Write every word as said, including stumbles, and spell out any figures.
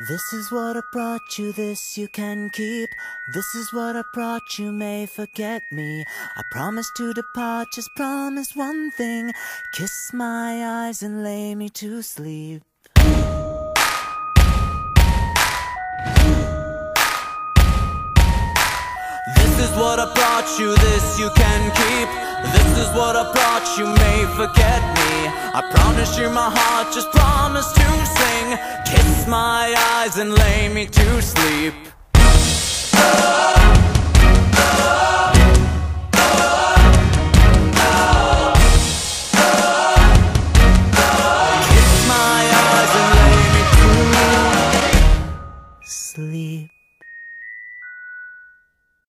This is what I brought you, this you can keep. This is what I brought you, may forget me. I promise to depart, just promise one thing. Kiss my eyes and lay me to sleep. This is what I brought you, this you can keep. This is what I brought you, may forget me. I promise you my heart, just promise to sing. Kiss my eyes and lay me to sleep.